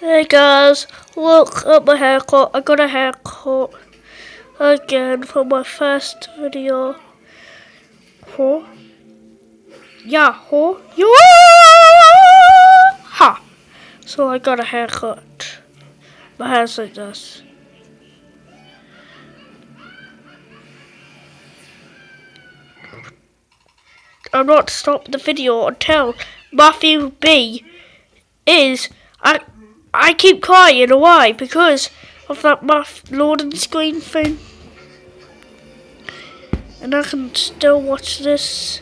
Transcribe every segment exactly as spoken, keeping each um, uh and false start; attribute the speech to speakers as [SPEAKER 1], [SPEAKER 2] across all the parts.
[SPEAKER 1] Hey guys, look at my haircut. I got a haircut again for my first video. Huh? Yeah, huh? Yeah! Ha! So I got a haircut. My hair's like this. I'm not stopping the video until Matthew B is. I I keep crying. Why? Because of that math loading screen thing. And I can still watch this.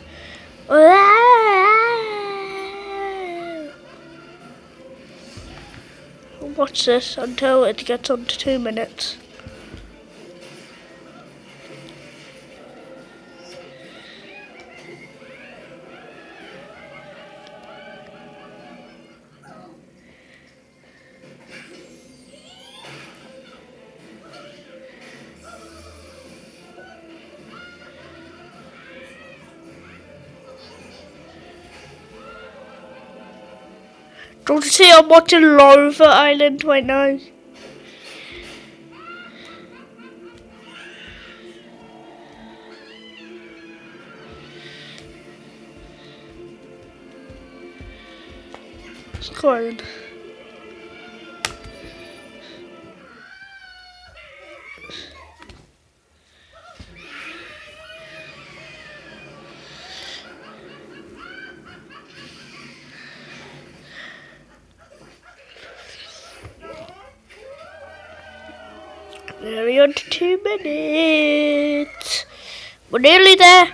[SPEAKER 1] Watch this until it gets on to two minutes. Don't you see I'm watching Lava Island right now? It's crying. Nearly on to two minutes. We're nearly there.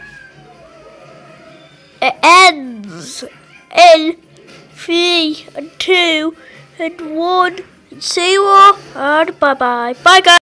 [SPEAKER 1] It ends in three and two and one and zero and bye bye. Bye guys.